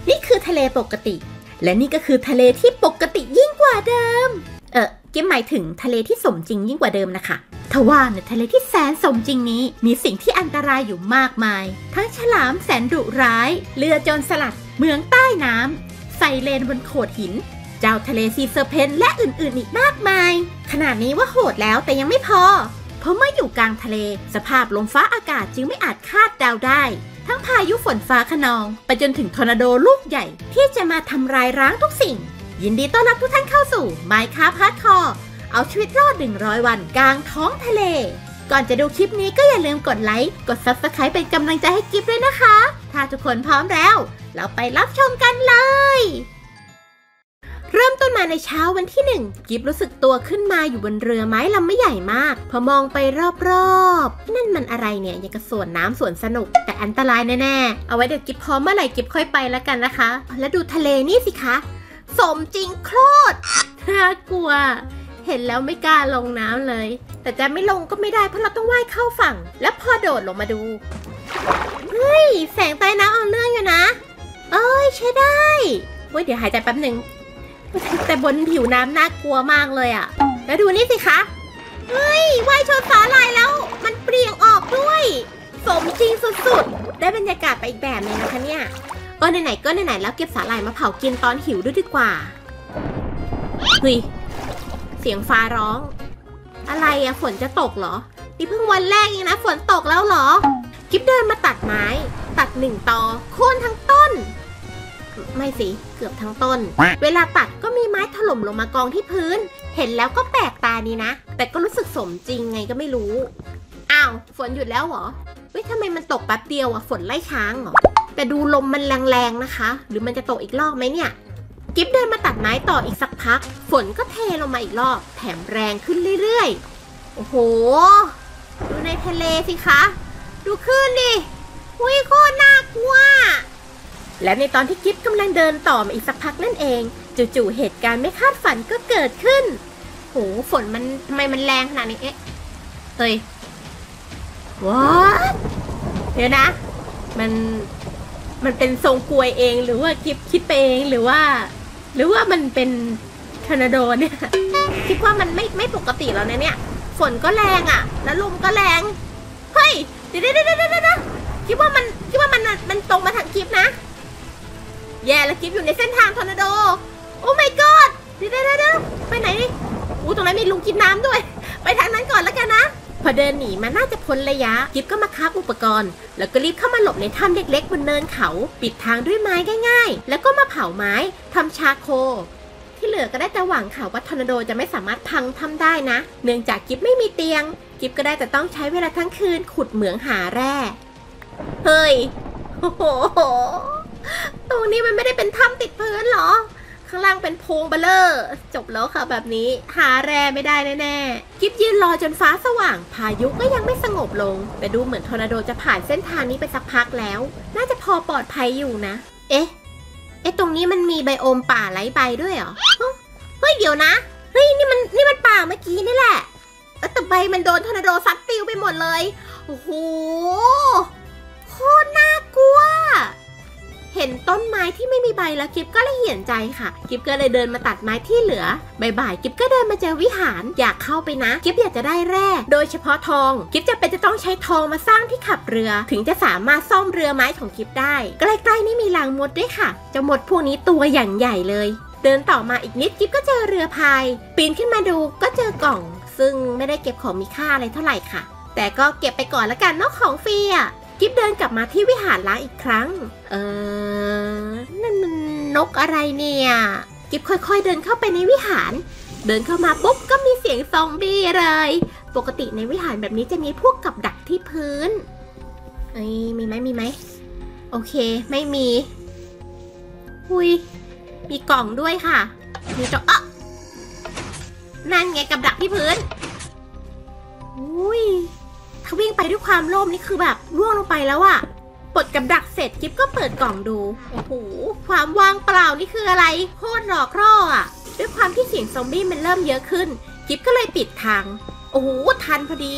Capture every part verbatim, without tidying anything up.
นี่คือทะเลปกติและนี่ก็คือทะเลที่ปกติยิ่งกว่าเดิมเออกิ๊บหมายถึงทะเลที่สมจริงยิ่งกว่าเดิมนะคะทว่าในทะเลที่แสนสมจริงนี้มีสิ่งที่อันตรายอยู่มากมายทั้งฉลามแสนดุร้ายเรือโจรสลัดเมืองใต้น้ำไซเรนบนโขดหินเจ้าทะเลซีเซอร์เพนและอื่นๆอีกมากมายขนาดนี้ว่าโหดแล้วแต่ยังไม่พอเพราะเมื่ออยู่กลางทะเลสภาพลมฟ้าอากาศจึงไม่อาจคาดเดาได้ทั้งพายุฝนฟ้าคะนองไปจนถึงทอร์นาโดลูกใหญ่ที่จะมาทำลายร้างทุกสิ่งยินดีต้อนรับทุกท่านเข้าสู่ Minecraft Hardcore เอาชีวิตรอดหนึ่งร้อยวันกลางท้องทะเลก่อนจะดูคลิปนี้ก็อย่าลืมกดไลค์กด ซับสไครบ์ เป็นกำลังใจให้กิ๊บด้วยนะคะถ้าทุกคนพร้อมแล้วเราไปรับชมกันเลยเริ่มต้นมาในเช้าวันที่หนึ่งกิ๊บรู้สึกตัวขึ้นมาอยู่บนเรือไม้ลำไม่ใหญ่มากพอมองไปรอบๆนั่นมันอะไรเนี่ยอย่างกับสวนน้ำสวนสนุกแต่อันตรายแน่ๆเอาไว้เดี๋ยวกิ๊บพร้อมเมื่อไหร่กิ๊บค่อยไปแล้วกันนะคะแล้วดูทะเลนี่สิคะสมจริงโคตรน่ากลัวเห็นแล้วไม่กล้าลงน้ำเลยแต่จะไม่ลงก็ไม่ได้เพราะเราต้องว่ายเข้าฝั่งแล้วพอโดดลงมาดูเฮ้ยแสงใต้น้ำเอาเรื่องอยู่นะเอ้ยใช้ได้เว้ยเดี๋ยวหายใจแป๊บหนึ่งแต่บนผิวน้ำน่ากลัวมากเลยอะแล้วดูนี่สิคะเฮ้ยว่ายชนสาหร่ายแล้วมันเปลี่ยงออกด้วยสมจริงสุดๆได้บรรยากาศไปอีกแบบนึงนะคะเนี่ยเออไหนๆก็ไหนๆแล้วเก็บสาหร่ายมาเผากินตอนหิวด้วยดีกว่าเฮ้ยเสียงฟ้าร้องอะไรอะฝนจะตกเหรอนี่เพิ่งวันแรกเองนะฝนตกแล้วเหรอกิ๊บเดินมาตัดไม้ตัดหนึ่งตอโค่นทั้งต้นไม่สิเกือบทั้งต้นเวลาตัดก็มีไม้ถล่มลงมากองที่พื้นเห็นแล้วก็แปลกตาดีนะแต่ก็รู้สึกสมจริงไงก็ไม่รู้อ้าวฝนหยุดแล้วเหรอเฮ้ยทำไมมันตกแป๊บเดียวอะฝนไล่ช้างเหรอแต่ดูลมมันแรงๆนะคะหรือมันจะตกอีกรอบไหมเนี่ยกิ๊บเดินมาตัดไม้ต่ออีกสักพักฝนก็เทลงมาอีกรอบแถมแรงขึ้นเรื่อยๆโอ้โหดูในทะเลสิคะดูคลื่นดิอุ้ยโคตรน่ากลัวและในตอนที่กิ๊บกำลังเดินต่อมาอีกสักพักนั่นเองจู่ๆเหตุการณ์ไม่คาดฝันก็เกิดขึ้นโหฝนมันทำไมมันแรงขนาดนี้เอ๊ะเฮ้ยว้าเดี๋ยวนะมันมันเป็นทรงกลวยเองหรือว่ากิ๊บคิดไปเองหรือว่าหรือว่ามันเป็นทอร์นาโดเนี่ยคิดว่ามันไม่ไม่ปกติแล้วนะเนี่ยฝนก็แรงอ่ะแล้วลมก็แรงเฮ้ยเดี๋ยวเดี๋ยวเดี๋ยวเดี๋ยวคิดว่ามันคิดว่ามันมันตรงมาทางกิ๊บนะแย่แล้วกิ๊บอยู่ในเส้นทางทอร์นาโดโอ้ my god เดี๋ยวเดี๋ยวเดี๋ยวไปไหนดิอู้ตรงนั้นมีลุงกินน้ำด้วยไปทางนั้นก่อนแล้วกันนะพอเดินหนีมาน่าจะพ้นระยะกิ๊บก็มาคาบอุปกรณ์แล้วก็รีบเข้ามาหลบในถ้ำเล็กๆบนเนินเขาปิดทางด้วยไม้ง่ายๆแล้วก็มาเผาไม้ทำชาโคที่เหลือก็ได้แต่หวังค่ะว่าทอร์นาโดจะไม่สามารถพังทำได้นะเนื่องจากกิ๊บไม่มีเตียงกิ๊บก็ได้แต่ต้องใช้เวลาทั้งคืนขุดเหมืองหาแร่เฮ้ยโอ้โหตรงนี้มันไม่ได้เป็นถ้ำติดพื้นหรอข้างล่างเป็นโพรงเบลเลอร์จบแล้วค่ะแบบนี้หาแร่ไม่ได้แน่ๆกิ๊บยืนรอจนฟ้าสว่างพายุก็ยังไม่สงบลงแต่ดูเหมือนทอร์นาโดจะผ่านเส้นทางนี้ไปสักพักแล้วน่าจะพอปลอดภัยอยู่นะเอ๊ะเอ๊ะตรงนี้มันมีไบโอมป่าไร้ใบด้วยเหรอเฮ้ยเดี๋ยวนะเฮ้ยนี่มันนี่มันป่าเมื่อกี้นี่แหละแต่ใบมันโดนทอร์นาโดซัดปิวไปหมดเลยโอ้โหโคตรน่ากลัวเห็นต้นไม้ที่ไม่มีใบแล้วกิ๊บก็เลยเหี่ยนใจค่ะกิ๊บก็เลยเดินมาตัดไม้ที่เหลือบ่ายๆกิ๊บก็เดินมาเจอวิหารอยากเข้าไปนะกิ๊บอยากจะได้แร่โดยเฉพาะทองกิ๊บจะเป็นจะต้องใช้ทองมาสร้างที่ขับเรือถึงจะสามารถซ่อมเรือไม้ของกิ๊บได้ใกล้ๆนี่มีรางมดด้วยค่ะเจ้ามดพวกนี้ตัวอย่างใหญ่เลยเดินต่อมาอีกนิดกิ๊บก็เจอเรือพายปีนขึ้นมาดูก็เจอกล่องซึ่งไม่ได้เก็บของมีค่าอะไรเท่าไหร่ค่ะแต่ก็เก็บไปก่อนละกันเนาะของฟรีอ่ะกิ๊บเดินกลับมาที่วิหารล้างอีกครั้งเออนั่นมันนกอะไรเนี่ยกิ๊บค่อยๆเดินเข้าไปในวิหารเดินเข้ามาปุ๊บก็มีเสียงซอมบี้เลยปกติในวิหารแบบนี้จะมีพวกกับดักที่พื้นเอ้ยมีไหมมีไหมโอเคไม่มีหุยมีกล่องด้วยค่ะมีจออ๊ะนั่นไงกับดักที่พื้นอุ้ยถ้าวิ่งไปด้วยความโลภนี่คือแบบร่วงลงไปแล้วอะปลดกับดักเสร็จกิ๊บก็เปิดกล่องดูโอ้โหความว่างเปล่านี่คืออะไรโคตรหลอกล่ออะด้วยความที่เสียงซอมบี้มันเริ่มเยอะขึ้นกิ๊บก็เลยปิดทางโอ้โหทันพอดี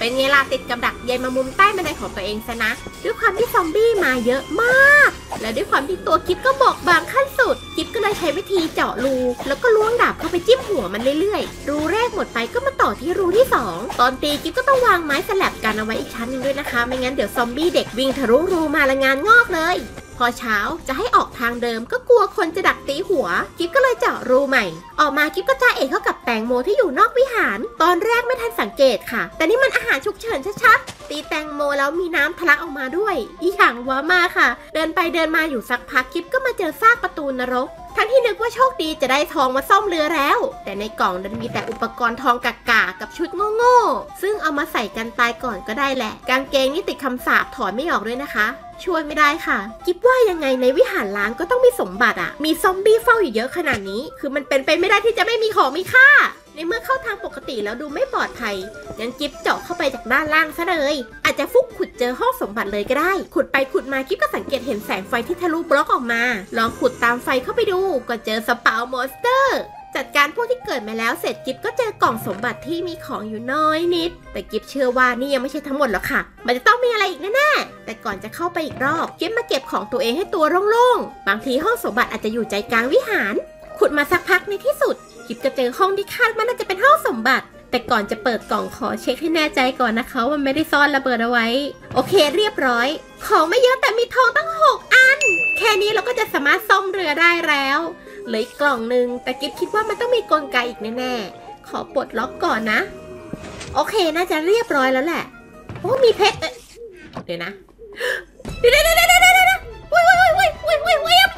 เป็นไงล่ะติดกับดักยายมามุมใต้บันไดของตัวเองซะนะด้วยความที่ซอมบี้มาเยอะมากและด้วยความที่ตัวกิ๊บก็บอกบางขั้นสุดกิ๊บก็เลยใช้วิธีเจาะรูแล้วก็ล้วงดาบเข้าไปจิ้มหัวมันเรื่อยๆรูแรกหมดไปก็มาต่อที่รูที่สองตอนตีกิ๊บก็ต้องวางไม้สลับกันเอาไว้อีกชั้นนึงด้วยนะคะไม่งั้นเดี๋ยวซอมบี้เด็กวิ่งทะลุรูมาละงานงอกเลยพอเช้าจะให้ออกทางเดิมก็กลัวคนจะดักตีหัวกิ๊บก็เลยเจาะรูใหม่ออกมากิ๊บก็จ้าเอ๋เข้ากับแตงโมที่อยู่นอกวิหารตอนแรกไม่ทันสังเกตค่ะแต่นี่มันอาหารฉุกเฉินชัดๆตีแตงโมแล้วมีน้ำทะลักออกมาด้วยอีหยังว้ามาค่ะเดินไปเดินมาอยู่สักพักกิ๊บก็มาเจอซากประตูนรกทั้งที่นึกว่าโชคดีจะได้ทองมาซ่อมเรือแล้วแต่ในกล่องนั้นมีแต่อุปกรณ์ทองกากากับชุดโง่ๆซึ่งเอามาใส่กันตายก่อนก็ได้แหละกางเกงนี่ติดคำสาปถอนไม่ออกด้วยนะคะช่วยไม่ได้ค่ะกิ๊บว่ายังไงในวิหารล้างก็ต้องมีสมบัติอะมีซอมบี้เฝ้าอยู่เยอะขนาดนี้คือมันเป็นไปไม่ได้ที่จะไม่มีของมีค่าในเมื่อเข้าทางปกติแล้วดูไม่ปลอดภัยงั้นกิ๊บเจาะเข้าไปจากด้านล่างซะเลยอาจจะฟุกขุดเจอห้องสมบัติเลยก็ได้ขุดไปขุดมากิ๊บก็สังเกตเห็นแสงไฟที่ทะลุบล็อกออกมาลองขุดตามไฟเข้าไปดูก็เจอสปาวมอนสเตอร์จัดการพวกที่เกิดมาแล้วเสร็จกิ๊บก็เจอกล่องสมบัติที่มีของอยู่น้อยนิดแต่กิ๊บเชื่อว่านี่ยังไม่ใช่ทั้งหมดหรอกค่ะมันจะต้องมีอะไรอีกแน่ๆแต่ก่อนจะเข้าไปอีกรอบกิ๊บมาเก็บของตัวเองให้ตัวโล่งๆบางทีห้องสมบัติอาจจะอยู่ใจกลางวิหารขุดมาสักพักในที่สุดกิ๊บก็เจอห้องที่คาดว่าน่าจะเป็นห้องสมบัติแต่ก่อนจะเปิดกล่องขอเช็คให้แน่ใจก่อนนะคะว่าไม่ได้ซ่อนระเบิดเอาไว้โอเคเรียบร้อยของไม่เยอะแต่มีทองตั้งหกอันแค่นี้เราก็จะสามารถซ่อมเรือได้แล้วเหลืออีกกล่องหนึ่งแต่กิ๊บคิดว่ามันต้องมีกลไกอีกแน่ๆขอปลดล็อกก่อนนะโอเคน่าจะเรียบร้อยแล้วแหละโอ้มีเพชรเดี๋ยวนะเดี๋ยวเดี๋ยวเดี๋ยวเดี๋ยวเดี๋ยวเดี๋ยวโอ้ยโอ้ยโอ้ยโอ้ยโอ้ยโอ้ย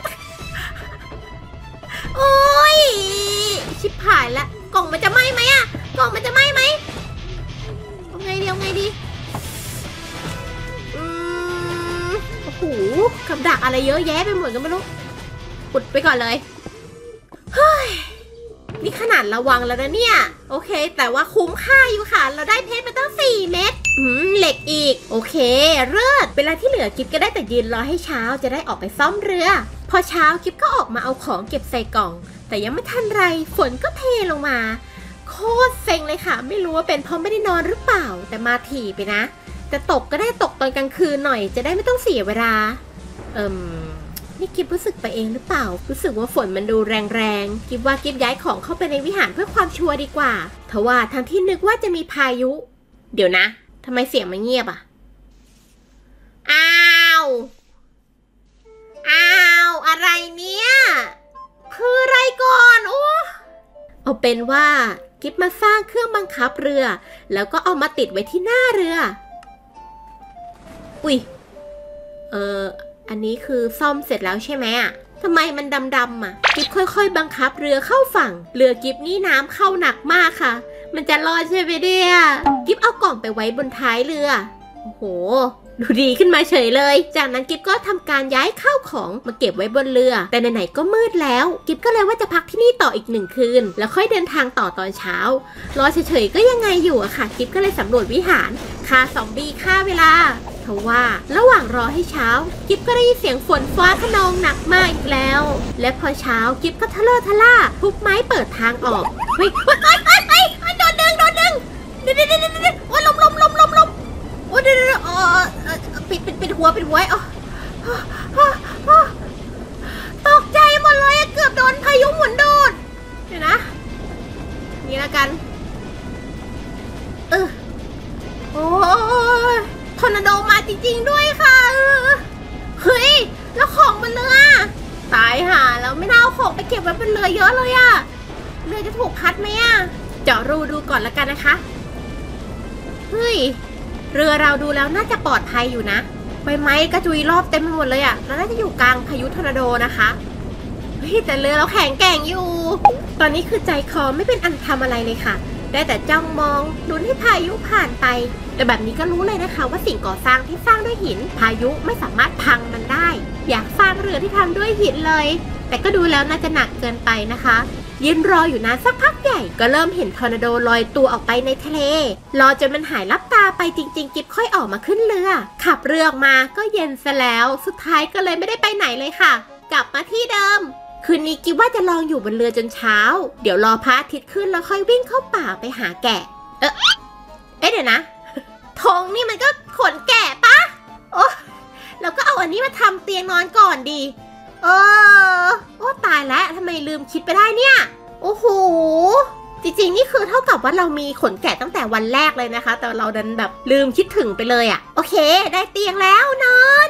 โอ้ยชิบหายละกล่องมันจะไหม้ไหมอะกล่องมันจะไหม้ไหมเอาไงดีเอาไงดีอืมโอ้โหกับดักอะไรเยอะแยะไปหมดก็ไม่รู้ปุดไปก่อนเลยเฮ้ยนี่ขนาดระวังแล้วนะเนี่ยโอเคแต่ว่าคุ้มค่าอยู่ค่ะเราได้เพชรมาตั้งสี่เม็ดอืมเหล็กอีกโอเคเลิศเวลาที่เหลือกิ๊บก็ได้แต่ยืนรอให้เช้าจะได้ออกไปซ่อมเรือพอเช้ากิ๊บก็ออกมาเอาของเก็บใส่กล่องแต่ยังไม่ทันไรฝนก็เทลงมาโคตรเซ็งเลยค่ะไม่รู้ว่าเป็นเพราะไม่ได้นอนหรือเปล่าแต่มาถี่ไปนะแต่ตกก็ได้ตกตอนกลางคืนหน่อยจะได้ไม่ต้องเสียเวลาเอิ่มนี่กิ๊บรู้สึกไปเองหรือเปล่ารู้สึกว่าฝนมันดูแรงๆกิ๊บว่ากิ๊บย้ายของเข้าไปในวิหารเพื่อความชัวร์ดีกว่าทว่าทางที่นึกว่าจะมีพายุเดี๋ยวนะทำไมเสียงมันเงียบอ่ะอ้าวอ้าวอะไรเนี่ยคืออะไรก่อนโอ้เอาเป็นว่ากิ๊บมาสร้างเครื่องบังคับเรือแล้วก็เอามาติดไว้ที่หน้าเรืออุ๊ยเอออันนี้คือซ่อมเสร็จแล้วใช่ไหมอ่ะทำไมมันดำๆอ่ะกิ๊บค่อยๆบังคับเรือเข้าฝั่งเรือกิ๊บนี่น้ำเข้าหนักมากค่ะมันจะรอดใช่ไหมเนี่ยกิ๊บเอากล่องไปไว้บนท้ายเรือโอ้โหดูดีขึ้นมาเฉยเลยจากนั้นกิ๊บก็ทำการย้ายข้าวของมาเก็บไว้บนเรือแต่ไหนๆก็มืดแล้วกิ๊บก็เลยว่าจะพักที่นี่ต่ออีกหนึ่งคืนแล้วค่อยเดินทางต่อตอนเช้ารอเฉยๆก็ยังไงอยู่อะค่ะกิ๊บก็เลยสำรวจวิหารฆ่าซอมบี้ฆ่าเวลาเพราะว่าระหว่างรอให้เช้ากิ๊บก็ได้ยินเสียงฝนฟ้าคะนองหนักมากอีกแล้วและพอเช้ากิ๊บก็ทะเลาะทะล่าทุบไม้เปิดทางออกเฮ้ยเฮ้ยเฮ้ยเฮ้ยโดนดึงโดนดึงเดี๋ยวเดี๋ยวเดี๋ยวเดี๋ยวโอ้ยลมลมลมลมลมโอ้ยเดี๋ยวเดี๋ยวอ๋อปิดปิดปิดหัวปิดหัวอ๋อตกใจหมดเลยเกือบโดนพายุหมุนโดดเดี๋ยวนะนี่ละกันเออโอ้ยทอร์นาโดมาจริงๆด้วยค่ะเฮ้ยแล้วของบนเรือตายห่าแล้วไม่น่าเอาของไปเก็บไว้บนเรือเยอะเลยอะเรือจะถูกพัดไหมอะเจาะรูดูก่อนละกันนะคะเฮ้ยเรือเราดูแล้วน่าจะปลอดภัยอยู่นะใบไม้กระจุยรอบเต็มไปหมดเลยอะเราน่าจะอยู่กลางพายุทอร์นาโดนะคะเฮ้ยแต่เรือเราแข็งแกร่งอยู่ตอนนี้คือใจคอไม่เป็นอันทำอะไรเลยค่ะได้แต่จ้องมองลุ้นให้พายุผ่านไปแต่แบบนี้ก็รู้เลยนะคะว่าสิ่งก่อสร้างที่สร้างด้วยหินพายุไม่สามารถพังมันได้อยากสร้างเรือที่ทำด้วยหินเลยแต่ก็ดูแล้วน่าจะหนักเกินไปนะคะยืนรออยู่นานสักพักใหญ่ก็เริ่มเห็นทอร์นาโดลอยตัวออกไปในทะเลรอจนมันหายลับตาไปจริงๆกิ๊บค่อยออกมาขึ้นเรือขับเรือออกมาก็เย็นซะแล้วสุดท้ายก็เลยไม่ได้ไปไหนเลยค่ะกลับมาที่เดิมคืนนี้กิ๊บว่าจะลองอยู่บนเรือจนเช้าเดี๋ยวรอพระอาทิตย์ขึ้นแล้วค่อยวิ่งเข้าป่าไปหาแกะเอ๊ะเอ๊ะเดี๋ยวนะธงนี่มันก็ขนแกะปะโอ้แล้วก็เอาอันนี้มาทำเตียงนอนก่อนดีเออโอ้ตายแล้วทำไมลืมคิดไปได้เนี่ยโอ้โหจริงๆนี่คือเท่ากับว่าเรามีขนแกะตั้งแต่วันแรกเลยนะคะแต่เราดันแบบลืมคิดถึงไปเลยอะโอเคได้เตียงแล้วนอน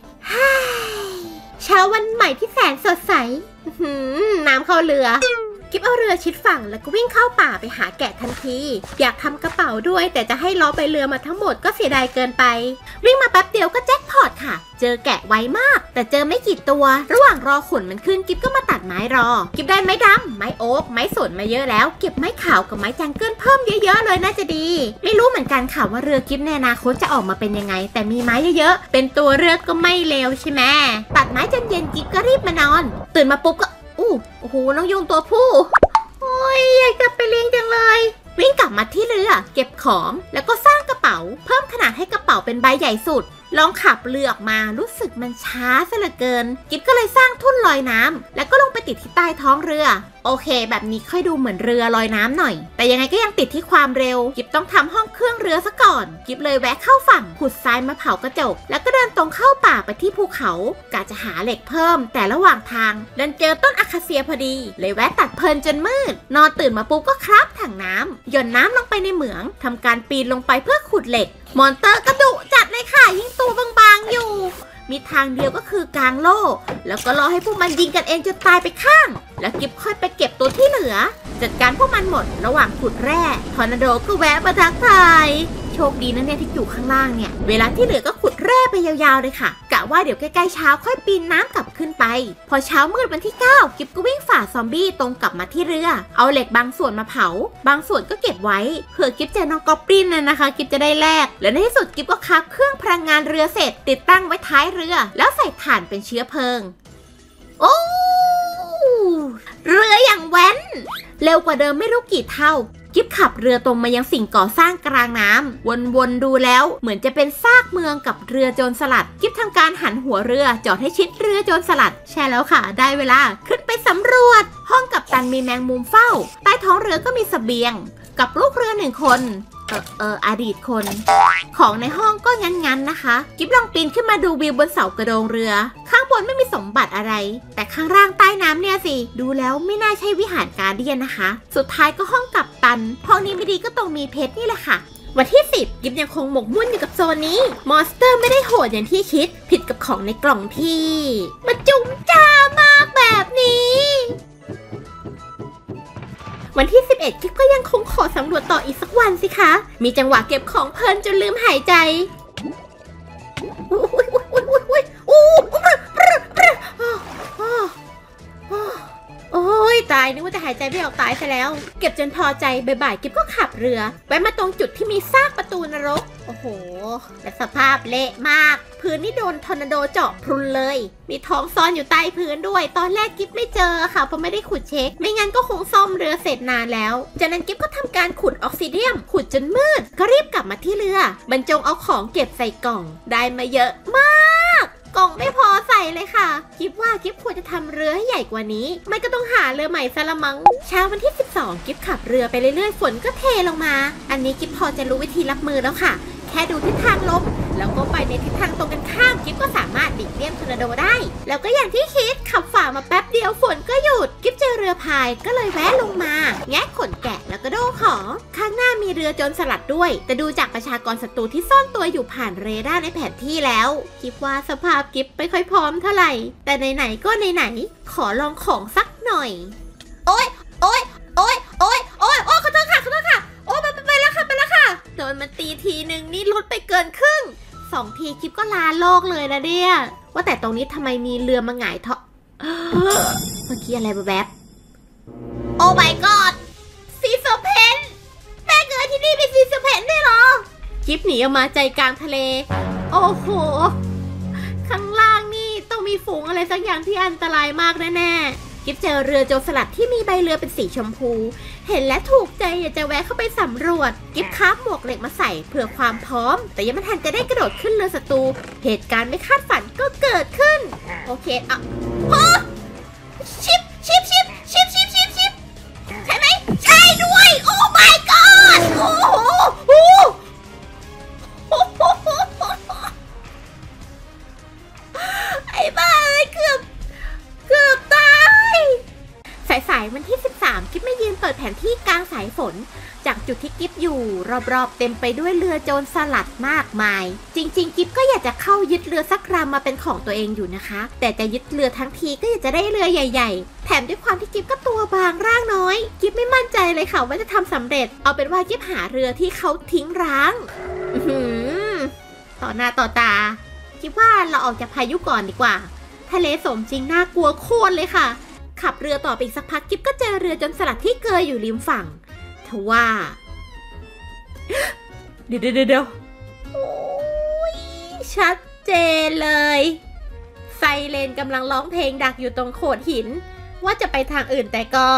เช้าวันใหม่ที่แสนสดใสน้ำเข้าเรือกิ๊บเอาเรือชิดฝั่งแล้วก็วิ่งเข้าป่าไปหาแกะทันทีอยากทำกระเป๋าด้วยแต่จะให้ล้อไปเรือมาทั้งหมดก็เสียดายเกินไปวิ่งมาแป๊บเดียวก็แจ็คพอตค่ะเจอแกะไวมากแต่เจอไม่กี่ตัวระหว่างรอขนมันขึ้นกิ๊บก็มาตัดไม้รอกิ๊บได้ไม้ดำไม้โอ๊กไม้สนมาเยอะแล้วเก็บไม้ขาวกับไม้จังเกิลเพิ่มเยอะๆเลยน่าจะดีไม่รู้เหมือนกันค่ะว่าเรือกิ๊บในอนาคตจะออกมาเป็นยังไงแต่มีไม้เยอะๆเป็นตัวเรือก็ไม่เลวใช่ไหมตัดไม้จนเย็นกิ๊บก็รีบมานอนตื่นมาปุ๊บก็อู้โอ้โหน้องยุงตัวผู้โอ้ยอยากกลับไปเลี้ยงจังเลยวิ่งกลับมาที่เรือเก็บของแล้วก็สร้างกระเป๋าเพิ่มขนาดให้กระเป๋าเป็นใบใหญ่สุดลองขับเรือออกมารู้สึกมันช้าซะเหลือเกินกิ๊บก็เลยสร้างทุ่นลอยน้ำแล้วก็ลงไปติดที่ใต้ท้องเรือโอเคแบบนี้ค่อยดูเหมือนเรือลอยน้ำหน่อยแต่ยังไงก็ยังติดที่ความเร็วกิ๊บต้องทำห้องเครื่องเรือซะก่อนกิ๊บเลยแวะเข้าฝั่งขุดทรายมาเผากระจกแล้วก็เดินตรงเข้าป่าไปที่ภูเขากะจะหาเหล็กเพิ่มแต่ระหว่างทางเดินเจอต้นอะคาเซียพอดีเลยแวะตัดเพลินจนมืดนอนตื่นมาปุ๊บก็ครับถังน้ำหย่อนน้ำลงไปในเหมืองทำการปีนลงไปเพื่อขุดเหล็กมอนเตอร์กระดุจัดเลยค่ะยิ่งตัวบางๆอยู่มีทางเดียวก็คือกางโล่แล้วก็รอให้พวกมันยิงกันเองจนตายไปข้างแล้วกิ๊บค่อยไปเก็บตัวที่เหลือจัดการพวกมันหมดระหว่างขุดแร่ทอร์นาโดก็แวะมาทักทายโชคดีนะเนี่ยที่อยู่ข้างล่างเนี่ยเวลาที่เหลือก็ขุดแร่ไปยาวๆเลยค่ะกะว่าเดี๋ยวใกล้ๆเช้าค่อยปีนน้ำกลับขึ้นไปพอเช้ามืดวันที่เก้ากิ๊บก็วิ่งฝ่าซอมบี้ตรงกลับมาที่เรือเอาเหล็กบางส่วนมาเผาบางส่วนก็เก็บไว้เผื่อกิ๊บเจอน้องกอบลินน่ะนะคะกิ๊บจะได้แลกและในที่สุดกิ๊บก็คับเครื่องพลังงานเรือเสร็จติดตั้งไว้ท้ายเรือแล้วใส่ถ่านเป็นเชื้อเพลิงโอ้เรืออย่างแว้นเร็วกว่าเดิมไม่รู้กี่เท่ากิ๊บขับเรือตรงมายังสิ่งก่อสร้างกลางน้ำวนๆดูแล้วเหมือนจะเป็นซากเมืองกับเรือโจรสลัดกิ๊บทำการหันหัวเรือจอดให้ชิดเรือโจรสลัดใช่แล้วค่ะได้เวลาขึ้นไปสำรวจห้องกัปตันมีแมงมุมเฝ้าใต้ท้องเรือก็มีเสบียงกับลูกเรือหนึ่งคนเออเอออดีตคนของในห้องก็งั้นๆนะคะกิ๊บลองปีนขึ้นมาดูวิวบนเสากระโดงเรือข้างบนไม่มีสมบัติอะไรแต่ข้างล่างใต้น้ำเนี่ยสิดูแล้วไม่น่าใช่วิหารการเดียนนะคะสุดท้ายก็ห้องกัปตันห้องนี้ไม่ดีก็ต้องมีเพชรนี่แหละค่ะวันที่สิบกิ๊บยังคงหมกมุ่นอยู่กับโซนนี้มอนสเตอร์ไม่ได้โหดอย่างที่คิดผิดกับของในกล่องที่มันจุ๋มจ้ามากแบบนี้วันที่สิบเอ็ดกิ๊บก็ยังคงขอสำรวจต่ออีกสักวันสิคะมีจังหวะเก็บของเพลินจนลืมหายใจโอ้ยตายนึกว่าจะหายใจไม่ออกตายซะแล้วเก็บจนพอใจบ่ายๆกิ๊บก็ขับเรือแวะมาตรงจุดที่มีซากประตูนรกโอ้โหและสภาพเละมากพื้นนี่โดนทอร์นาโดเจาะพรุนเลยมีท้องซ่อนอยู่ใต้พื้นด้วยตอนแรกกิ๊บไม่เจอค่ะเพราะไม่ได้ขุดเช็คไม่งั้นก็คงซ่อมเรือเสร็จนานแล้วจากนั้นกิ๊บก็ทำการขุดออกซิเดียมขุดจนมืดก็รีบกลับมาที่เรือบรรจงเอาของเก็บใส่กล่องได้มาเยอะมากกล่องไม่พอใส่เลยค่ะกิ๊บว่ากิ๊บควรจะทำเรือให้ใหญ่กว่านี้ไม่ก็ต้องหาเรือใหม่ซะละมั้งเช้าวันที่สิบสองกิ๊บขับเรือไปเรื่อยๆฝนก็เทลงมาอันนี้กิ๊บพอจะรู้วิธีรับมือแล้วค่ะแค่ดูทิศทางลมแล้วก็ไปในทิศทางตรงกันข้ามกิ๊บก็สามารถหลีกเลี่ยงทอร์นาโดได้แล้วก็อย่างที่คิดขับฝ่ามาแป๊บเดียวฝนก็หยุดกิ๊บเจอเรือพายก็เลยแวะลงมาแงะขนแกะแล้วก็โดของข้างหน้ามีเรือโจรสลัดด้วยแต่ดูจากประชากรศัตรูที่ซ่อนตัวอยู่ผ่านเรดาร์ในแผนที่แล้วกิ๊บว่าสภาพกิ๊บไม่ค่อยพร้อมเท่าไหร่แต่ไหนๆก็ไหนๆขอลองของสักหน่อยโอ๊ยโอ๊ยโอ๊ยโอ๊ยโอ๊ยโอ๊ยขอโทษค่ะขอโทษค่ะโอ้ไปไปแล้วค่ะไปแล้วค่ะโดนมันตีทีหนึ่งนี่ลดไปเกินครึ่งสองทีคลิปก็ลาโลกเลยนะเนี่ยว่าแต่ตรงนี้ทำไมมีเรือมาหงายเถาะเมื่อกี้อะไรแบบโอ้ my god ซีโซเพนแม่เกิดที่นี่เป็นซีโซเพนได้หรอคลิปหนีออกมาใจกลางทะเลโอ้โหข้างล่างนี่ต้องมีฝูงอะไรสักอย่างที่อันตรายมากแน่ๆกิ๊บเจอเรือโจรสลัดที่มีใบเรือเป็นสีชมพูเห็นและถูกใจอยากจะแวะเข้าไปสำรวจกิ๊บคาบหมวกเหล็กมาใส่เพื่อความพร้อมแต่ยังไม่ทันจะได้กระโดดขึ้นเรือศัตรูเหตุการณ์ไม่คาดฝันก็เกิดขึ้นโอเคอ่ะโอ้ชิปชิปชิปชิปชิปชิปชิปใช่ไหมใช่ด้วยโอ้ my god โอ้โหโอ้โหายวันที่สิบสามกิ๊บไม่ยืนเปิดแผนที่กลางสายฝนจากจุดที่กิ๊บอยู่รอบๆเต็มไปด้วยเรือโจรสลัดมากมายจริงๆกิ๊บก็อยากจะเข้ายึดเรือสักลำมาเป็นของตัวเองอยู่นะคะแต่จะยึดเรือทั้งทีก็อยากจะได้เรือใหญ่ๆแถมด้วยความที่กิ๊บก็ตัวบางร่างน้อยกิ๊บไม่มั่นใจเลยค่ะว่าจะทำสำเร็จเอาเป็นว่ากิ๊บหาเรือที่เขาทิ้งร้างอื้อหือต่อหน้าต่อตากิ๊บว่าเราออกจากพายุก่อนดีกว่าทะเลสมจริงน่ากลัวโคตรเลยค่ะขับเรือต่อไปอีกสักพักกิ๊บก็เจอเรือโจรสลัดที่เกยอยู่ริมฝั่งทว่าเดี๋ยวเดี๋ยวเดี๋ยวโอ้ยชัดเจนเลยไซเรนกำลังร้องเพลงดักอยู่ตรงโขดหินว่าจะไปทางอื่นแต่ก็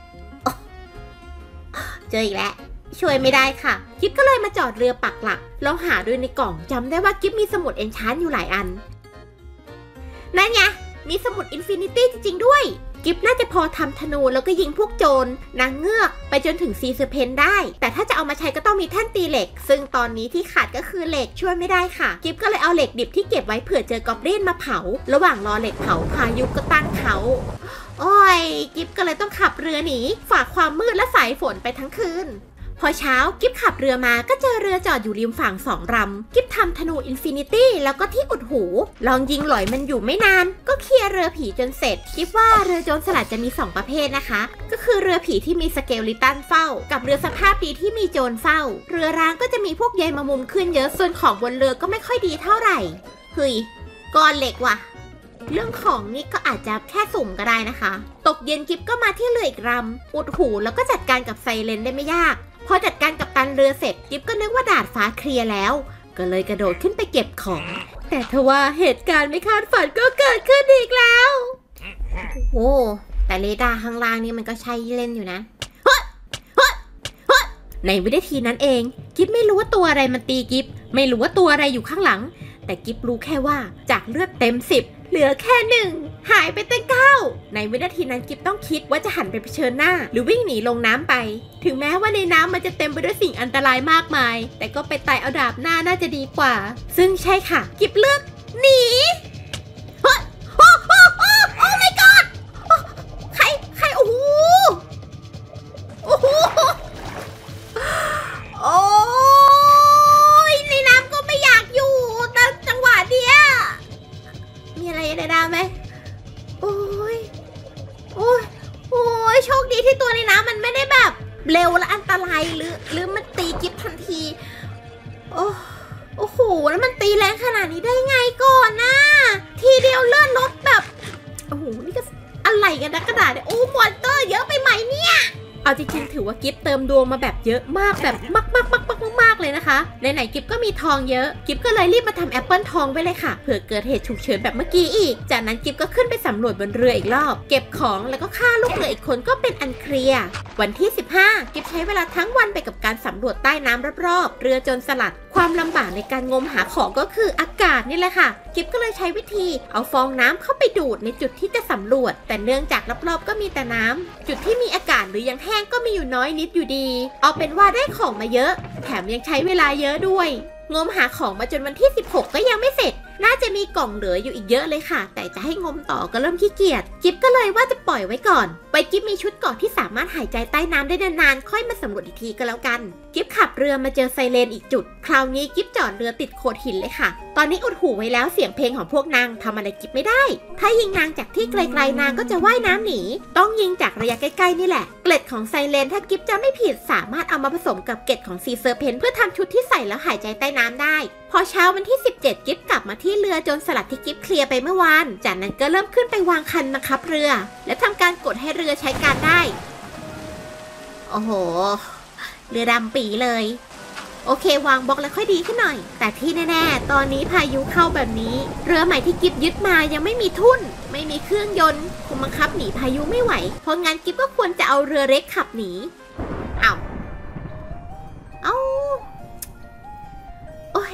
เจออีกแล้วช่วยไม่ได้ค่ะกิ๊บก็เลยมาจอดเรือปักหลักลองหาดูในกล่องจำได้ว่ากิ๊บมีสมุดเอนชานอยู่หลายอันนั่นไงมีสมุดอินฟินิตี้จริงๆด้วยกิ๊บน่าจะพอทำธนูแล้วก็ยิงพวกโจรนางเงือกไปจนถึงซีเซอร์เพนได้แต่ถ้าจะเอามาใช้ก็ต้องมีแท่นตีเหล็กซึ่งตอนนี้ที่ขาดก็คือเหล็กช่วยไม่ได้ค่ะกิ๊บก็เลยเอาเหล็กดิบที่เก็บไว้เผื่อเจอกอบลินมาเผาระหว่างรอเหล็กเผาพายุก็ตั้งเขาโอ้ยกิ๊บก็เลยต้องขับเรือหนีฝ่าความมืดและสายฝนไปทั้งคืนพอเช้ากิ๊บขับเรือมาก็เจอเรือจอดอยู่ริมฝั่งสองลำกิ๊บทำธนูอินฟินิตี้แล้วก็ที่อุดหูลองยิงหลอยมันอยู่ไม่นานก็เคลียร์เรือผีจนเสร็จกิ๊บว่าเรือโจรสลัดจะมีสองประเภทนะคะก็คือเรือผีที่มีสเกลิตันเฝ้ากับเรือสภาพดีที่มีโจรเฝ้าเรือร้างก็จะมีพวกใยมามุมขึ้นเยอะส่วนของบนเรือก็ไม่ค่อยดีเท่าไหร่เฮ้ยก้อนเหล็กว่ะเรื่องของนี่ก็อาจจะแค่สุ่มก็ได้นะคะตกเย็นกิ๊บก็มาที่เรืออีกลำอุดหูแล้วก็จัดการกับไซเรนได้ไม่ยากพอจัดการกับตันเรือเสร็จกิ๊บก็นึกว่าดาดฟ้าเคลียร์แล้วก็เลยกระโดดขึ้นไปเก็บของแต่ทว่าเหตุการณ์ไม่คาดฝันก็เกิดขึ้นอีกแล้วโอ้แต่เรดาร์ข้างล่างนี่มันก็ใช้เล่นอยู่นะเฮ้ยเฮ้ยเฮ้ยในวินาทีนั้นเองกิ๊บไม่รู้ว่าตัวอะไรมันตีกิ๊บไม่รู้ว่าตัวอะไรอยู่ข้างหลังแต่กิ๊บรู้แค่ว่าจากเลือดเต็มสิบเหลือแค่หนึ่งหายไปตั้งเก้าในวินาทีนั้นกิ๊บต้องคิดว่าจะหันไปเผชิญหน้าหรือวิ่งหนีลงน้ำไปถึงแม้ว่าในน้ำมันจะเต็มไปด้วยสิ่งอันตรายมากมายแต่ก็ไปไต่เอาดาบหน้าน่าจะดีกว่าซึ่งใช่ค่ะกิ๊บเลือกหนีเฮ้ยโอ้โอ้โอ้โอ้ my god ใครใครโอ้โหโอ้โหโอ้ยในน้ำก็ไม่อยากอยู่แต่จังหวะเนี้ยมีอะไรในน้ำไหมโอ้ยโอ้ยโอ้ยโชคดีที่ตัวในน้ำมันไม่ได้แบบเร็วและอันตรายหรือหรือมันตีกิ๊บทันทีโอ้โอ้โหแล้วมันตีแรงขนาดนี้ได้ไงก่อนนะทีเดียวเลื่อนรถแบบโอ้โหนี่ก็อะไรกันนะกระดาษเนี่ยโอ้มอนเตอร์เยอะไปไหมเนี่ยเอาจริงๆถือว่ากิ๊บเติมดวงมาแบบเยอะมากแบบมากมากมากมากมากเลยนะคะไหนๆกิ๊บก็มีทองเยอะกิ๊บก็เลยรีบมาทำแอปเปิลทองไว้เลยค่ะเผื่อเกิดเหตุฉุกเฉินแบบเมื่อกี้อีกจากนั้นกิ๊บก็ขึ้นไปสำรวจบนเรืออีกรอบเก็บของแล้วก็ฆ่าลูกเรืออีกคนก็เป็นอันเคลียร์วันที่สิบห้ากิ๊บใช้เวลาทั้งวันไปกับการสำรวจใต้น้ำรอบๆเรือโจรสลัดความลำบากในการงมหาของก็คืออากาศนี่แหละค่ะกิ๊บก็เลยใช้วิธีเอาฟองน้ำเข้าไปดูดในจุดที่จะสำรวจแต่เนื่องจากรอบๆก็มีแต่น้ำจุดที่มีอากาศหรือยังแห้งก็มีอยู่น้อยนิดอยู่ดีเอาเป็นว่าได้ของมาเยอะแถมยังใช้เวลาเยอะด้วยงมหาของมาจนวันที่สิบหกก็ยังไม่เสร็จน่าจะมีกล่องเหลืออยู่อีกเยอะเลยค่ะแต่จะให้งมต่อก็เริ่มขี้เกียจกิ๊บก็เลยว่าจะปล่อยไว้ก่อนไปกิ๊บมีชุดเกราะที่สามารถหายใจใต้น้ำได้นานๆค่อยมาสำรวจอีกทีก็แล้วกันกิ๊บขับเรือมาเจอไซเรนอีกจุดคราวนี้กิ๊บจอดเรือติดโขดหินเลยค่ะตอนนี้อุดหูไว้แล้วเสียงเพลงของพวกนางทำอะไรกิ๊บไม่ได้ถ้ายิงนางจากที่ไกลๆนางก็จะว่ายน้ำหนีต้องยิงจากระยะใกล้ๆนี่แหละเกล็ดของไซเรนถ้ากิ๊บจะไม่ผิดสามารถเอามาผสมกับเกล็ดของซีเซอร์เพนเพื่อทำชุดที่ใส่แล้วหายใจใต้น้ำได้พอเช้าวันที่สิบเจ็ดกิ๊บกลับมาที่เรือโจรสลัดที่กิ๊บเคลียร์ไปเมื่อวานจากนั้นก็เริ่มขึ้นไปวางคันบังคับเรือและทำการกดให้เรือใช้การได้โอ้โหเรือดำปีเลยโอเควางบล็อกแล้วค่อยดีขึ้นหน่อยแต่ที่แน่ๆตอนนี้พายุเข้าแบบนี้เรือใหม่ที่กิ๊บยึดมายังไม่มีทุ่นไม่มีเครื่องยนต์คงบังคับหนีพายุไม่ไหวเพราะงั้นกิ๊บก็ควรจะเอาเรือเล็กขับหนีเอาเอาโอ้ย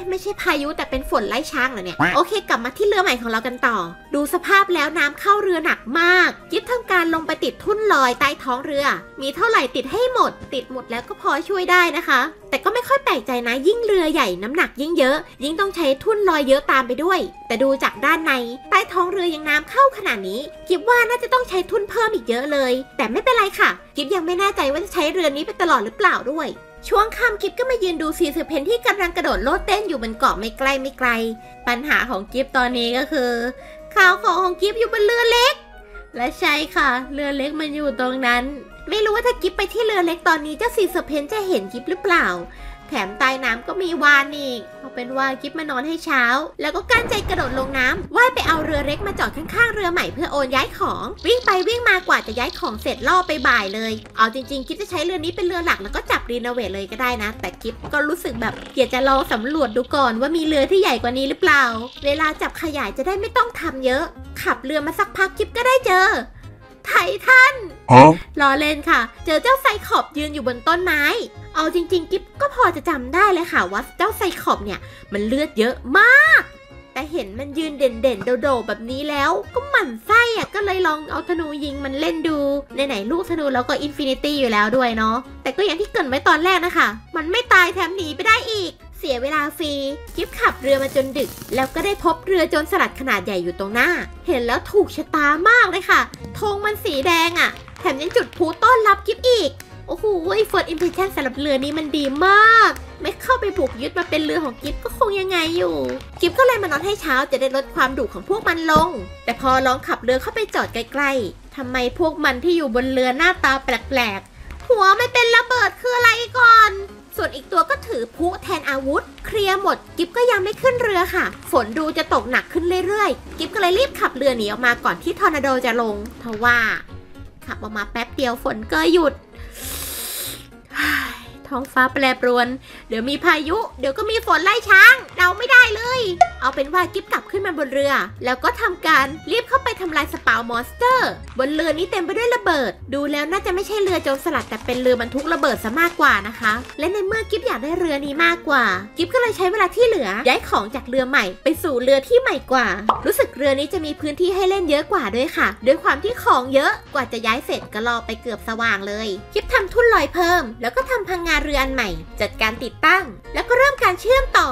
ไม่ใช่พายุแต่เป็นฝนไล่ช้างเหรอเนี่ยโอเคกลับมาที่เรือใหม่ของเรากันต่อดูสภาพแล้วน้ำเข้าเรือหนักมากกิ๊บทำการลงไปติดทุ่นลอยใต้ท้องเรือมีเท่าไหร่ติดให้หมดติดหมดแล้วก็พอช่วยได้นะคะแต่ก็ไม่ค่อยแปลกใจนะยิ่งเรือใหญ่น้ำหนักยิ่งเยอะยิ่งต้องใช้ทุ่นลอยเยอะตามไปด้วยแต่ดูจากด้านในใต้ท้องเรือยังน้ำเข้าขนาดนี้กิ๊บว่าน่าจะต้องใช้ทุ่นเพิ่มอีกเยอะเลยแต่ไม่เป็นไรค่ะกิ๊บยังไม่แน่ใจว่าจะใช้เรือนี้ไปตลอดหรือเปล่าด้วยช่วงค่ำกิ๊บก็มายืนดูซีเซอร์เพนที่กำลังกระโดดโลดเต้นอยู่บนเกาะไม่ไกลไม่ไกลปัญหาของกิ๊บตอนนี้ก็คือข่าวของของกิ๊บอยู่บนเรือเล็กและใช่ค่ะเรือเล็กมันอยู่ตรงนั้นไม่รู้ว่าถ้ากิ๊บไปที่เรือเล็กตอนนี้เจ้าซีเซอร์เพนจะเห็นกิ๊บหรือเปล่าแถมใต้น้ำก็มีวานอีกเอาเป็นว่ากิ๊บมานอนให้เช้าแล้วก็กั้นใจกระโดดลงน้ำว่ายไปเอาเรือเล็กมาจอดข้างๆเรือใหม่เพื่อโอนย้ายของวิ่งไปวิ่งมากว่าจะย้ายของเสร็จล่อไปบ่ายเลยเอาจริงๆกิ๊บจะใช้เรือนี้เป็นเรือหลักแล้วก็จับรีโนเวทเลยก็ได้นะแต่กิ๊บก็รู้สึกแบบอยากจะลองสำรวจดูก่อนว่ามีเรือที่ใหญ่กว่านี้หรือเปล่าเวลาจับขยายจะได้ไม่ต้องทำเยอะขับเรือมาสักพักกิ๊บก็ได้เจอไททันล้อเล่นค่ะเจอเจ้าไซคลอปยืนอยู่บนต้นไม้เอาจริงๆกิ๊บก็พอจะจำได้เลยค่ะว่าเจ้าไซคลอปเนี่ยมันเลือดเยอะมากแต่เห็นมันยืนเด่นๆโดดๆแบบนี้แล้วก็หมั่นไส้อะก็เลยลองเอาธนูยิงมันเล่นดูไหนๆลูกธนูแล้วก็อินฟินิตี้อยู่แล้วด้วยเนาะแต่ก็อย่างที่เกริ่นไว้ตอนแรกนะคะมันไม่ตายแถมหนีไปได้อีกเสียเวลาฟรีกิ๊บขับเรือมาจนดึกแล้วก็ได้พบเรือโจรสลัดขนาดใหญ่อยู่ตรงหน้าเห็นแล้วถูกชะตามากเลยค่ะธงมันสีแดงอะแถมยังจุดพลุต้อนรับกิ๊บอีกโอ้โหเฟิร์สอิมเพรสชั่นสำหรับเรือนี้มันดีมากไม่เข้าไปบุกยึดมาเป็นเรือของกิ๊บก็คงยังไงอยู่กิ๊บก็เลยมานอนให้เช้าจะได้ลดความดุของพวกมันลงแต่พอลองขับเรือเข้าไปจอดใกล้ๆทำไมพวกมันที่อยู่บนเรือหน้าตาแปลกๆหัวไม่เป็นระเบิดคืออะไรก่อนส่วนอีกตัวก็ถือพลุแทนอาวุธเคลียร์หมดกิ๊บก็ยังไม่ขึ้นเรือค่ะฝนดูจะตกหนักขึ้นเรื่อยๆกิ๊บก็เลยรีบขับเรือหนีออกมาก่อนที่ทอร์นาโดจะลงทว่าขับออกมาแป๊บเดียวฝนก็หยุดท้องฟ้าแปรปรวนเดี๋ยวมีพายุเดี๋ยวก็มีฝนไล่ช้างเดาไม่ได้เลยเอาเป็นว่ากิ๊บกลับขึ้นมาบนเรือแล้วก็ทำการรีบเข้าไปทำลายสปาวมอนสเตอร์บนเรือนี้เต็มไปด้วยระเบิดดูแล้วน่าจะไม่ใช่เรือโจรสลัดแต่เป็นเรือบรรทุกระเบิดซะมากกว่านะคะและในเมื่อกิ๊บอยากได้เรือนี้มากกว่ากิ๊บก็เลยใช้เวลาที่เหลือย้ายของจากเรือใหม่ไปสู่เรือที่ใหม่กว่ารู้สึกเรือนี้จะมีพื้นที่ให้เล่นเยอะกว่าด้วยค่ะด้วยความที่ของเยอะกว่าจะย้ายเสร็จก็รอไปเกือบสว่างเลยกิ๊บทำทุ่นลอยเพิ่มแล้วก็ทำพังงานเรืออันใหม่จัดการติดตั้งแล้วก็เริ่มการเชื่อมต่อ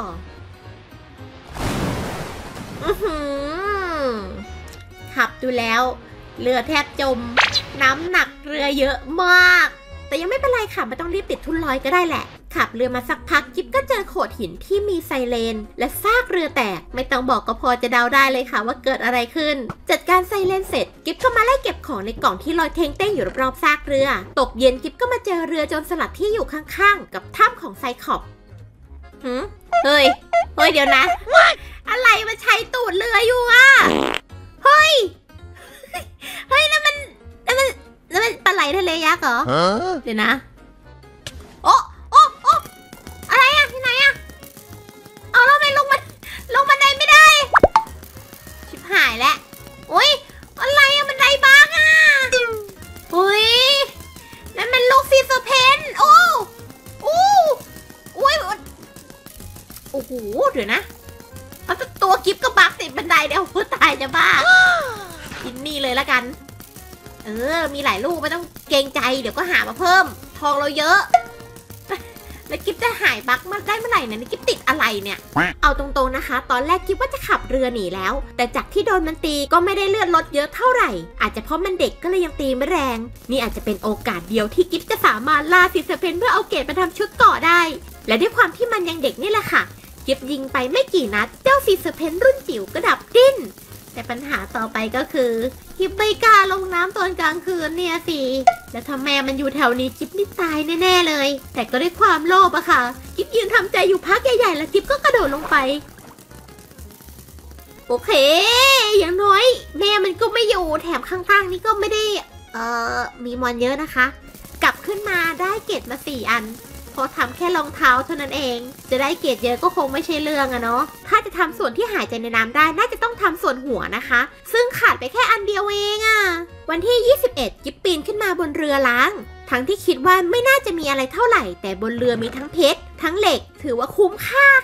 อื้อหือขับดูแล้วเรือแทบจมน้ำหนักเรือเยอะมากแต่ยังไม่เป็นไรค่ะไม่ต้องรีบติดทุ่นลอยก็ได้แหละขับเรือมาสักพักกิ๊บก็เจอโขดหินที่มีไซเรนและซากเรือแตกไม่ต้องบอกก็พอจะเดาได้เลยค่ะว่าเกิดอะไรขึ้นจัดการไซเรนเสร็จกิ๊บก็มาไล่เก็บของในกล่องที่ลอยเทงเต้งอยู่รอบๆซากเรือตกเย็นกิ๊บก็มาเจอเรือโจรสลัดที่อยู่ข้างๆกับถ้ำของไซคลอปหืมเฮ้ยเฮ้ยเดี๋ยวนะอะไรมาใช้ตูดเรืออยู่อะเฮ้ยเฮ้ยนั่นมันนั่นมันนั่นมันปลาไหลทะเลยักษ์เหรอเดี๋ยวนะโอ้โอ้โอ้อะไรอะที่ไหนอะเอาเราไปลงมาลงบันไดไม่ได้ชิบหายแล้วโอ้ยอะไรอะบันไดบ้างอะโอ้ยนั่นมันลูกซีเซอร์เพนโอ้โอ้โอ้ยโอ้โหเดี๋ยวนะเอาตัวกิ๊บก็บักติดบันไดเดี๋ยวเพื่อตายจะบ้ากินนี่เลยละกันเออมีหลายลูกไม่ต้องเกรงใจเดี๋ยวก็หามาเพิ่มทองเราเยอะแล้วกิ๊บจะหายบักมาได้เมื่อไหร่เนี่ยกิ๊บติดอะไรเนี่ยเอาตรงๆนะคะตอนแรกกิ๊บว่าจะขับเรือหนีแล้วแต่จากที่โดนมันตีก็ไม่ได้เลือดลดเยอะเท่าไหร่อาจจะเพราะมันเด็กก็เลยยังตีไม่แรงนี่อาจจะเป็นโอกาสเดียวที่กิ๊บจะสามารถล่าซีเซอร์เพนเพื่อเอาเกรดมาทำชุดเกราะได้และด้วยความที่มันยังเด็กนี่แหละค่ะกิ๊บยิงไปไม่กี่นัดเจ้าซีเซอร์เพนรุ่นจิ๋วก็ดับดิ้นแต่ปัญหาต่อไปก็คือกิ๊บไม่กล้าลงน้ำตอนกลางคืนเนี่ยสิแล้วถ้าแม่มันอยู่แถวนี้กิ๊บนี่ตายแน่ๆเลยแต่ก็ด้วยความโลภอะค่ะกิ๊บยืนทำใจอยู่พักใหญ่ๆแล้วกิ๊บก็กระโดดลงไปโอเคอย่างน้อยแม่มันก็ไม่อยู่แถมข้างๆนี่ก็ไม่ได้เอ่อมีมอนเยอะนะคะกลับขึ้นมาได้เกรดมาสี่อันพอทำแค่รองเท้าเท่านั้นเองจะได้เกรดเยอะก็คงไม่ใช่เรื่องอะเนาะถ้าจะทำส่วนที่หายใจในน้ำได้น่าจะต้องทำส่วนหัวนะคะซึ่งขาดไปแค่อันเดียวเองอะวันที่ยี่สิบเอ็ดกิ๊บปีนขึ้นมาบนเรือล้างทั้งที่คิดว่าไม่น่าจะมีอะไรเท่าไหร่แต่บนเรือมีทั้งเพชรทั้งเหล็กถือว่าคุ้มค่าค่ะ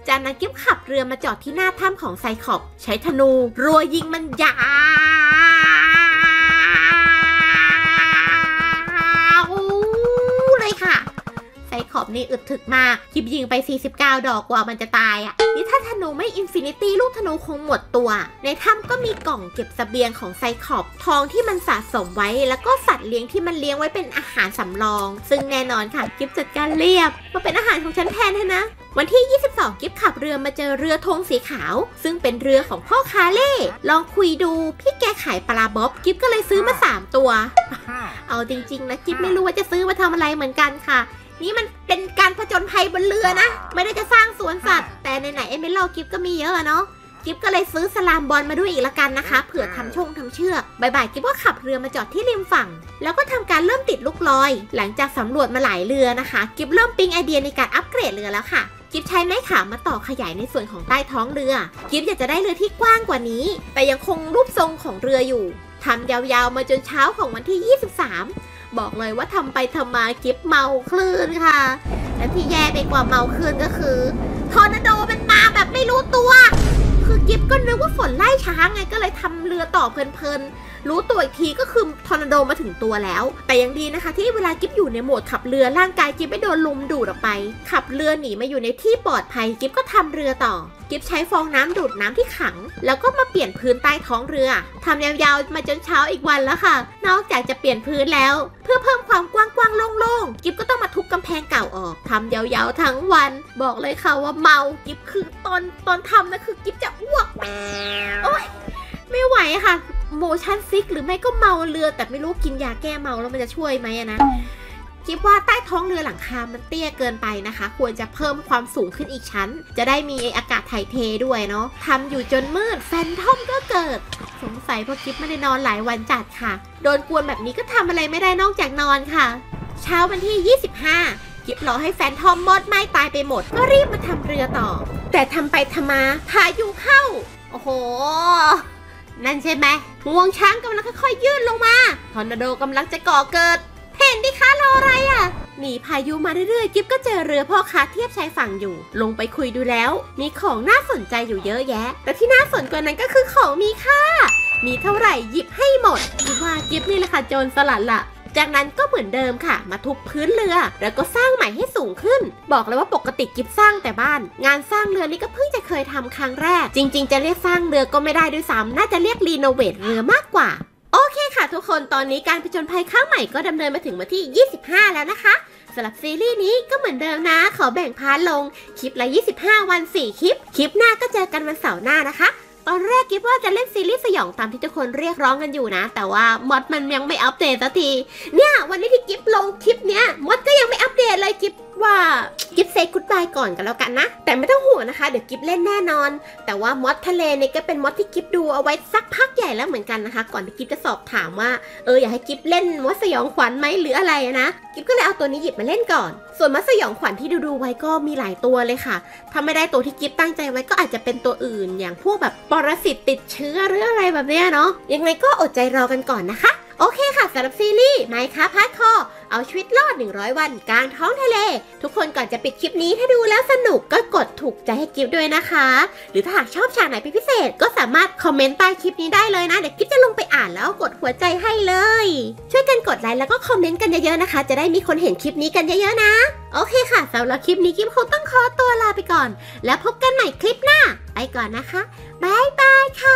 จากนั้นกิ๊บขับเรือมาจอดที่หน้าถ้ำของไซคลอปส์ใช้ธนูรัวยิงมันยาวเลยค่ะไซคลอปส์นี่อึดถึกมากกิ๊บยิงไปสี่สิบเก้าดอกกว่ามันจะตายอ่ะนี่ถ้าธนูไม่อินฟินิตี้ลูกธนูคงหมดตัวในถ้ำก็มีกล่องเก็บเสบียงของไซคลอปส์ทองที่มันสะสมไว้แล้วก็สัตว์เลี้ยงที่มันเลี้ยงไว้เป็นอาหารสำรองซึ่งแน่นอนค่ะกิ๊บจัดการเรียบมาเป็นอาหารของฉันแทนเถอะนะวันที่ยี่สิบสองกิ๊บขับเรือมาเจอเรือธงสีขาวซึ่งเป็นเรือของพ่อคาเล่ลองคุยดูพี่แกขายปลาบ๊อบกิ๊บก็เลยซื้อมาสามตัวเอาจริงๆนะกิ๊บไม่รู้ว่าจะซื้อมาทำอะไรเหมือนกันค่ะนี่มันเป็นการผจญภัยบนเรือนะไม่ได้จะสร้างสวนสัตว์แต่ไหนๆเอเมอรัลกิ๊บก็มีเยอะเนาะกิ๊บก็เลยซื้อสลามบอลมาด้วยอีกละกันนะคะเผื่อทำชงทำเชือกบ่ายๆกิ๊บก็ขับเรือมาจอดที่ริมฝั่งแล้วก็ทำการเริ่มติดลูกลอยหลังจากสำรวจมาหลายเรือนะคะกิ๊บเริ่มปิ๊งไอเดียในการอัปเกรดเรือแล้วค่ะกิ๊บใช้ไม้ขามมาต่อขยายในส่วนของใต้ท้องเรือกิ๊บอยากจะได้เรือที่กว้างกว่านี้แต่ยังคงรูปทรงของเรืออยู่ทำยาวๆมาจนเช้าของวันที่ยี่สิบสามบอกเลยว่าทำไปทำมากิ๊บเมาคลื่นค่ะและที่แย่ไปกว่าเมาคลื่นก็คือทอร์นาโดมันมาแบบไม่รู้ตัวคือกิ๊บก็นึกว่าฝนไล่ช้างไงก็เลยทำเรือต่อเพลินๆรู้ตัวอีกทีก็คือทอร์นาโดมาถึงตัวแล้วแต่ยังดีนะคะที่เวลากิ๊บอยู่ในโหมดขับเรือร่างกายกิ๊บไม่โดนลมดูดออกไปขับเรือหนีมาอยู่ในที่ปลอดภัยกิ๊บก็ทำเรือต่อกิ๊บใช้ฟองน้ำดูดน้ำที่ขังแล้วก็มาเปลี่ยนพื้นใต้ท้องเรือทำยาวๆมาจนเช้าอีกวันแล้วค่ะนอกจากจะเปลี่ยนพื้นแล้วเพื่อเพิ่มความกว้างๆโล่งๆกิ๊บก็ต้องมาทุบกำแพงเก่าออกทำยาวๆทั้งวันบอกเลยค่ะว่าเมากิ๊บคือตอนตอนทำนะคือกิ๊บจะอ้วกโอ๊ยไม่ไหวค่ะโมชั่นซิกหรือไม่ก็เมาเรือแต่ไม่รู้กินยาแก้เมาแล้วมันจะช่วยไหมนะคิดว่าใต้ท้องเรือหลังคามันเตี้ยเกินไปนะคะควรจะเพิ่มความสูงขึ้นอีกชั้นจะได้มีอากาศถ่ายเทด้วยเนาะทำอยู่จนมืดแฟนทอมก็เกิดสงสัยเพราะคิดไม่ได้นอนหลายวันจัดค่ะโดนกวนแบบนี้ก็ทำอะไรไม่ได้นอกจากนอนค่ะเช้าวันที่ยี่สิบห้ากิ๊บรอให้แฟนทอมมอดไหม้ตายไปหมดก็รีบมาทำเรือต่อแต่ทำไปทำมาพายุเข้าโอ้โหนั่นใช่ไหมงวงช้างกำลังค่อยๆยื่นลงมาทอร์นาโดกำลังจะก่อเกิดเห็นดิคะรออะไรอ่ะหนีพายุมาเรื่อยๆกิ๊บก็เจอเรือพ่อค้าเทียบชายฝั่งอยู่ลงไปคุยดูแล้วมีของน่าสนใจอยู่เยอะแยะแต่ที่น่าสนกว่านั้นก็คือของมีค่ามีเท่าไหร่หยิบให้หมดคิดว่ากิ๊บนี่แหละค่ะโจรสลัดละจากนั้นก็เหมือนเดิมค่ะมาทุบพื้นเรือแล้วก็สร้างใหม่ให้สูงขึ้นบอกเลยว่าปกติกิ๊บสร้างแต่บ้านงานสร้างเรือนี่ก็เพิ่งจะเคยทำครั้งแรกจริงๆจะเรียกสร้างเรือก็ไม่ได้ด้วยซ้ำน่าจะเรียกรีโนเวทเรือมากกว่าโอเคค่ะทุกคนตอนนี้การผจญภัยครั้งใหม่ก็ดำเนินมาถึงวันที่ยี่สิบห้าแล้วนะคะสำหรับซีรีส์นี้ก็เหมือนเดิมนะขอแบ่งพาร์ทลงคลิปละยี่สิบห้าวันสี่คลิปคลิปหน้าก็เจอกันวันเสาร์หน้านะคะตอนแรกกิ๊บว่าจะเล่นซีรีส์สยองตามที่ทุกคนเรียกร้องกันอยู่นะแต่ว่ามอดมันยังไม่อัปเดตสักทีเนี่ยวันนี้ที่กิ๊บลงคลิปเนี้ยมอดก็ยังไม่อัปเดตเลยกิ๊บว่ากิ๊บเซย์กู๊ดบายก่อนกันแล้วกันนะแต่ไม่ต้องห่วงนะคะเดี๋ยวกิ๊บเล่นแน่นอนแต่ว่ามอดทะเลเนี่ยก็เป็นมอดที่กิ๊บดูเอาไว้สักพักใหญ่แล้วเหมือนกันนะคะก่อนที่กิ๊บจะสอบถามว่าเอออยากให้กิ๊บเล่นมอดสยองขวัญไหมหรืออะไรนะกิ๊บก็เลยเอาตัวนี้หยิบมาเล่นก่อนส่วนมอดสยองขวัญที่ดูดูไว้ก็มีหลายตัวเลยค่ะถ้าไม่ได้ตัวที่กิ๊บตั้งใจไว้ก็อาจจะเป็นตัวอื่นอย่างพวกแบบปรสิตติดเชื้อหรืออะไรแบบนี้เนาะยังไงก็อดใจรอกันก่อนนะคะโอเคค่ะสำหรับซีรีส์ Minecraft Hardcore เอาชีวิตรอดหนึ่งร้อยวันกลางท้องทะเลทุกคนก่อนจะปิดคลิปนี้ถ้าดูแล้วสนุกก็กดถูกใจให้กิ๊บด้วยนะคะหรือถ้าหากชอบฉากไหนเป็นพิเศษก็สามารถคอมเมนต์ใต้คลิปนี้ได้เลยนะเดี๋ยวกิ๊บจะลงไปอ่านแล้วกดหัวใจให้เลยช่วยกันกดไลค์แล้วก็คอมเมนต์กันเยอะๆนะคะจะได้มีคนเห็นคลิปนี้กันเยอะๆนะโอเคค่ะสำหรับคลิปนี้กิ๊บคงต้องขอตัวลาไปก่อนแล้วพบกันใหม่คลิปหน้าไปก่อนนะคะบ๊ายบายค่ะ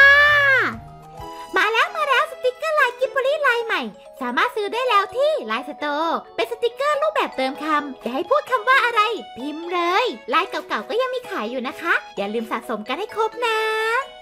มาแล้วมาแล้วสติกเกอร์ลายกิบบลีลายใหม่สามารถซื้อได้แล้วที่ไลน์สโตร์เป็นสติกเกอร์รูปแบบเติมคำจะให้พูดคำว่าอะไรพิมพ์เลยลายเก่าๆก็ยังมีขายอยู่นะคะอย่าลืมสะสมกันให้ครบนะ